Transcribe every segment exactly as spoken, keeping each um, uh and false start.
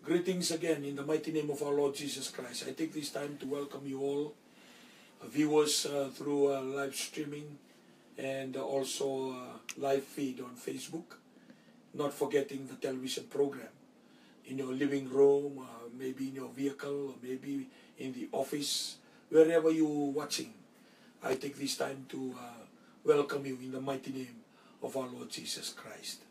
Greetings again in the mighty name of our Lord Jesus Christ. I take this time to welcome you all, uh, viewers uh, through uh, live streaming and uh, also uh, live feed on Facebook. Not forgetting the television program in your living room, uh, maybe in your vehicle, or maybe in the office, wherever you're watching. I take this time to uh, welcome you in the mighty name of our Lord Jesus Christ.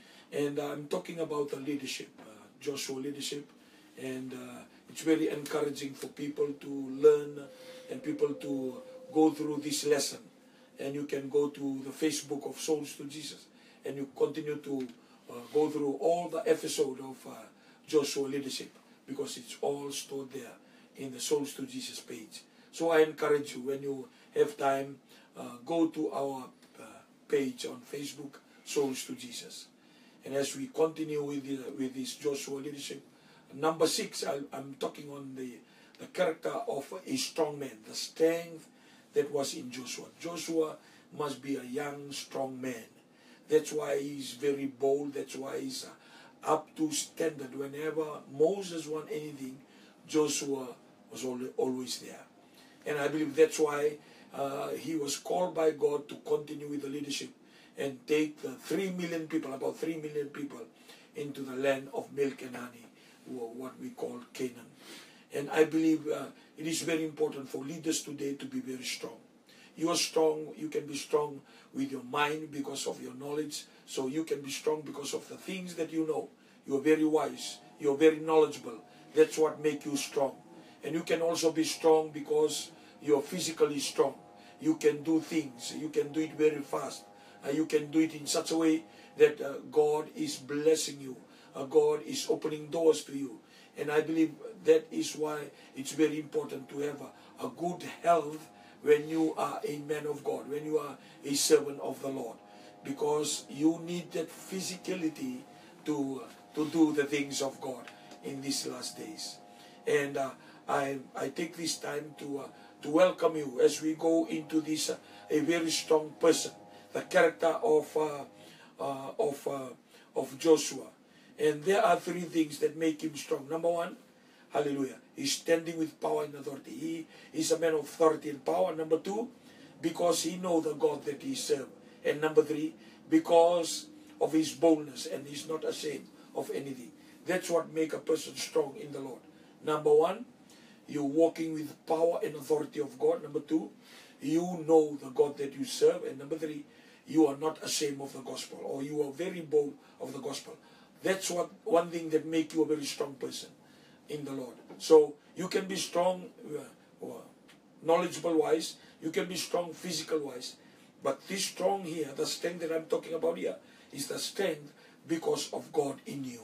And uh, I'm talking about the leadership. Uh, Joshua leadership, and uh, it's very encouraging for people to learn and people to go through this lesson. And you can go to the Facebook of Souls to Jesus and you continue to uh, go through all the episode of uh, Joshua leadership, because it's all stored there in the Souls to Jesus page. So I encourage you, when you have time, uh, go to our uh, page on Facebook, Souls to Jesus. And as we continue with, the, with this Joshua leadership, number six, I, I'm talking on the, the character of a strong man, the strength that was in Joshua. Joshua must be a young, strong man. That's why he's very bold. That's why he's uh, up to standard. Whenever Moses wanted anything, Joshua was always there. And I believe that's why uh, he was called by God to continue with the leadership and take the three million people, about three million people, into the land of milk and honey, what we call Canaan. And I believe uh, it is very important for leaders today to be very strong. You are strong, you can be strong with your mind because of your knowledge. So you can be strong because of the things that you know. You are very wise, you are very knowledgeable. That's what makes you strong. And you can also be strong because you are physically strong. You can do things, you can do it very fast. Uh, you can do it in such a way that uh, God is blessing you. Uh, God is opening doors to you. And I believe that is why it's very important to have a, a good health when you are a man of God, when you are a servant of the Lord. Because you need that physicality to, uh, to do the things of God in these last days. And uh, I, I take this time to, uh, to welcome you as we go into this, uh, a very strong person. The character of uh, uh, of uh, of Joshua, and there are three things that make him strong. Number one, hallelujah, he's standing with power and authority. He is a man of authority and power. Number two, because he knows the God that he serves. And number three, because of his boldness, and he's not ashamed of anything. That's what makes a person strong in the Lord. Number one, you're walking with power and authority of God. Number two, you know the God that you serve. And number three, you are not ashamed of the gospel, or you are very bold of the gospel. That's what one thing that makes you a very strong person in the Lord. So you can be strong uh, knowledgeable wise, you can be strong physical wise, but this strong here, the strength that I'm talking about here, is the strength because of God in you.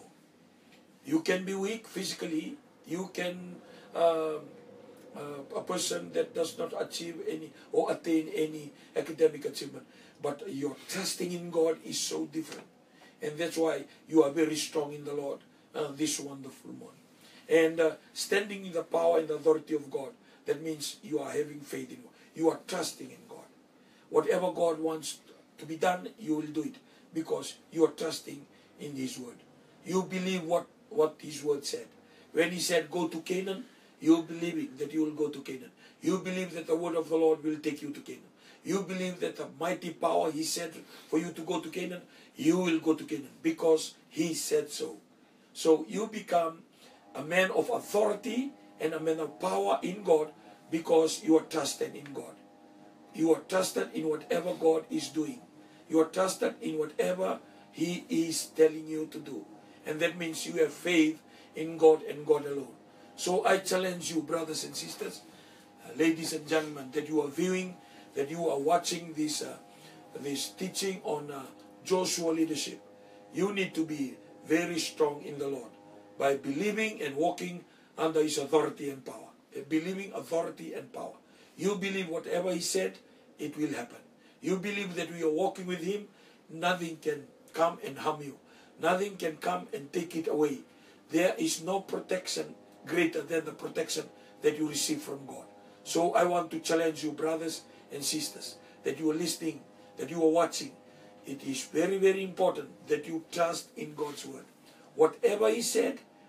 You can be weak physically, you can uh, uh, a person that does not achieve any or attain any academic achievement, but your trusting in God is so different. And that's why you are very strong in the Lord uh, this wonderful morning. And uh, standing in the power and the authority of God, that means you are having faith in God. You are trusting in God. Whatever God wants to be done, you will do it because you are trusting in His word. You believe what, what His word said. When He said go to Canaan, you believe that you will go to Canaan. You believe that the word of the Lord will take you to Canaan. You believe that the mighty power He said for you to go to Canaan, you will go to Canaan because He said so. So you become a man of authority and a man of power in God because you are trusted in God. You are trusted in whatever God is doing. You are trusted in whatever He is telling you to do. And that means you have faith in God and God alone. So I challenge you, brothers and sisters, uh, ladies and gentlemen, that you are viewing, that you are watching this, uh, this teaching on uh, Joshua leadership. You need to be very strong in the Lord by believing and walking under His authority and power. Believing authority and power. You believe whatever He said, it will happen. You believe that we are walking with Him, nothing can come and harm you. Nothing can come and take it away. There is no protection greater than the protection that you receive from God. So I want to challenge you, brothers and sisters, that you are listening, that you are watching. It is very, very important that you trust in God's word. Whatever He said,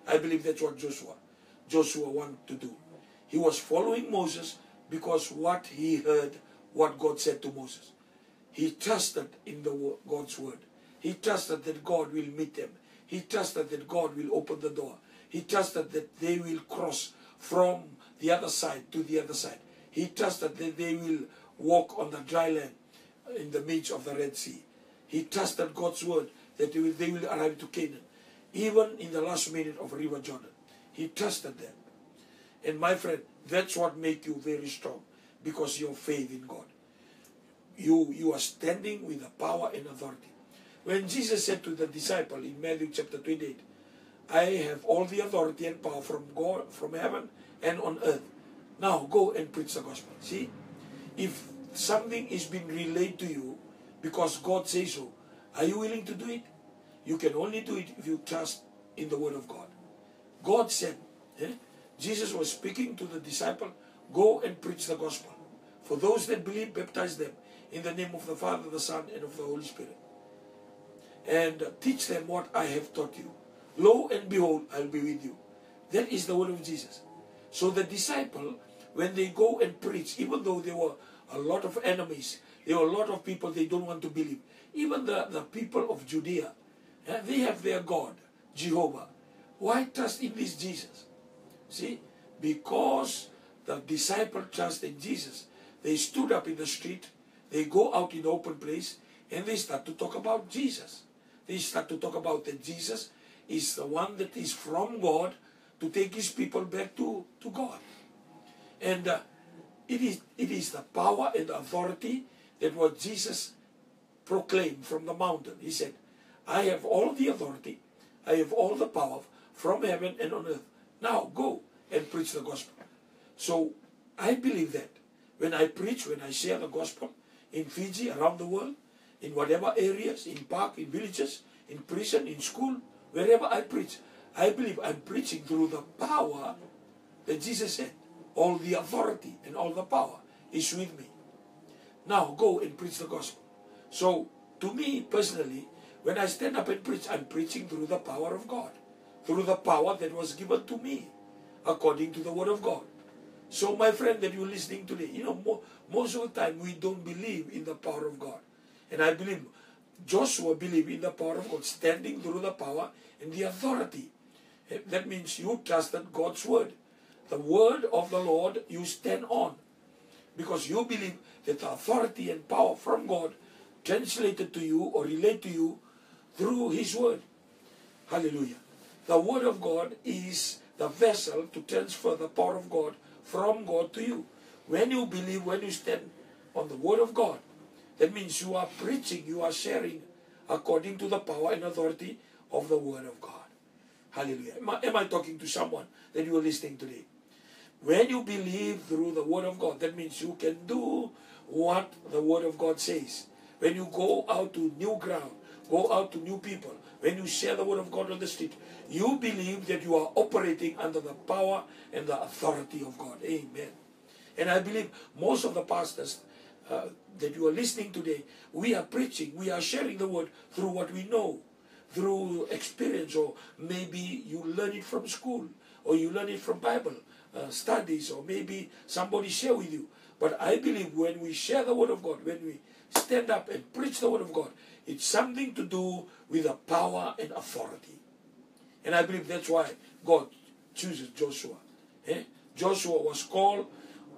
I believe that's what Joshua, Joshua wanted to do. He was following Moses because what he heard, what God said to Moses. He trusted in the God's word. He trusted that God will meet them. He trusted that God will open the door. He trusted that they will cross from the other side to the other side. He trusted that they will walk on the dry land in the midst of the Red Sea. He trusted God's word that they will, they will arrive to Canaan. Even in the last minute of River Jordan. He trusted them. And my friend, that's what makes you very strong. Because your faith in God. You, you are standing with the power and authority. When Jesus said to the disciple in Matthew chapter twenty-eight, I have all the authority and power from God, from heaven and on earth. Now go and preach the gospel. See, if something is being relayed to you because God says so, are you willing to do it? You can only do it if you trust in the word of God. God said, eh? Jesus was speaking to the disciple, go and preach the gospel. For those that believe, baptize them in the name of the Father, the Son, and of the Holy Spirit. And uh, teach them what I have taught you. Lo and behold, I'll be with you. That is the word of Jesus. So the disciple, when they go and preach, even though there were a lot of enemies, there were a lot of people they don't want to believe. Even the, the people of Judea, eh, they have their God, Jehovah. Why trust in this Jesus? See, because the disciple trust in Jesus, they stood up in the street, they go out in the open place, and they start to talk about Jesus. They start to talk about that Jesus is the one that is from God to take his people back to, to God. And uh, it is it is the power and the authority that what Jesus proclaimed from the mountain. He said, I have all the authority, I have all the power from heaven and on earth. Now go and preach the gospel. So I believe that when I preach, when I share the gospel in Fiji, around the world, in whatever areas, in park, in villages, in prison, in school, wherever I preach, I believe I'm preaching through the power that Jesus said. All the authority and all the power is with me. Now go and preach the gospel. So to me personally, when I stand up and preach, I'm preaching through the power of God. Through the power that was given to me, according to the word of God. So my friend that you're listening today, you know, mo most of the time we don't believe in the power of God. And I believe Joshua believed in the power of God, standing through the power and the authority. That means you trusted God's word. The word of the Lord you stand on. Because you believe that the authority and power from God translated to you or relate to you through his word. Hallelujah. The word of God is the vessel to transfer the power of God from God to you. When you believe, when you stand on the word of God, that means you are preaching, you are sharing according to the power and authority of the word of God. Hallelujah. Am I, am I talking to someone that you are listening today? When you believe through the word of God, that means you can do what the word of God says. When you go out to new ground, go out to new people, when you share the word of God on the street, you believe that you are operating under the power and the authority of God. Amen. And I believe most of the pastors uh, that you are listening today, we are preaching, we are sharing the word through what we know, through experience, or maybe you learn it from school, or you learn it from Bible uh, studies, or maybe somebody share with you. But I believe when we share the word of God, when we stand up and preach the word of God, it's something to do with the power and authority. And I believe that's why God chooses Joshua. Eh? Joshua was called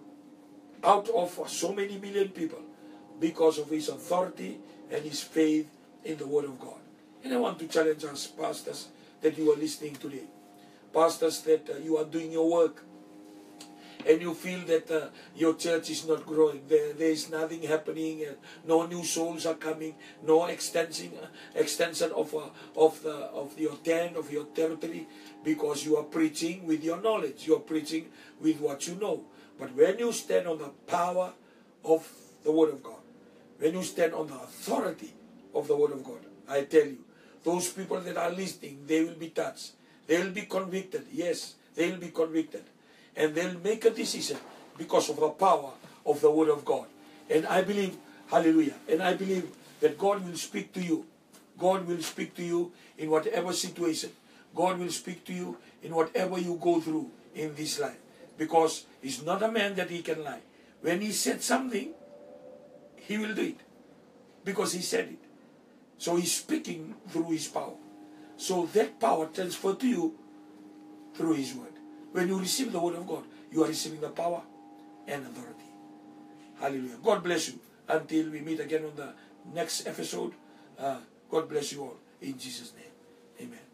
out of so many million people because of his authority and his faith in the word of God. And I want to challenge us, pastors, that you are listening today. Pastors, that uh, you are doing your work and you feel that uh, your church is not growing. There, there is nothing happening. Uh, no new souls are coming. No extension, uh, extension of uh, of the of your tent, of your territory, because you are preaching with your knowledge. You are preaching with what you know. But when you stand on the power of the word of God, when you stand on the authority of the word of God, I tell you, those people that are listening, they will be touched. They will be convicted. Yes, they will be convicted. And they'll make a decision because of the power of the word of God. And I believe, hallelujah, and I believe that God will speak to you. God will speak to you in whatever situation. God will speak to you in whatever you go through in this life. Because He's not a man that He can lie. When He said something, He will do it. Because He said it. So He's speaking through His power. So that power transferred to you through His word. When you receive the word of God, you are receiving the power and authority. Hallelujah. God bless you. Until we meet again on the next episode, uh, God bless you all. In Jesus' name. Amen.